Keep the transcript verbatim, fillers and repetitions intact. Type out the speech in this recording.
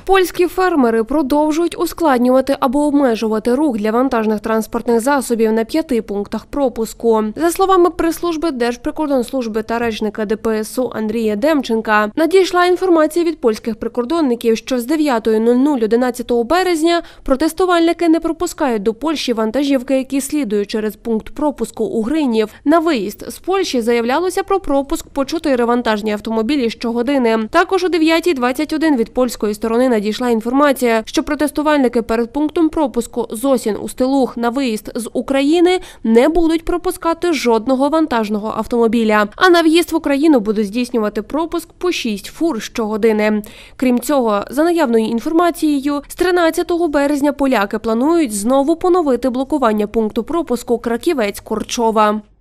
Польські фермери продовжують ускладнювати або обмежувати рух для вантажних транспортних засобів на п'яти пунктах пропуску. За словами прес-служби Держприкордонслужби та речника Де Пе Ес У Андрія Демченка, надійшла інформація від польських прикордонників, що з дев'ятої нуль нуль одинадцятого березня протестувальники не пропускають до Польщі вантажівки, які слідують через пункт пропуску у Гринів. На виїзд з Польщі заявлялося про пропуск по чотири вантажні автомобілі щогодини. Також о дев'ятій двадцять один від польської сторони надійшла інформація, що протестувальники перед пунктом пропуску Зосін у Стилух на виїзд з України не будуть пропускати жодного вантажного автомобіля. А на в'їзд в Україну будуть здійснювати пропуск по шість фур щогодини. Крім цього, за наявною інформацією, з тринадцятого березня поляки планують знову поновити блокування пункту пропуску Краківець-Корчова.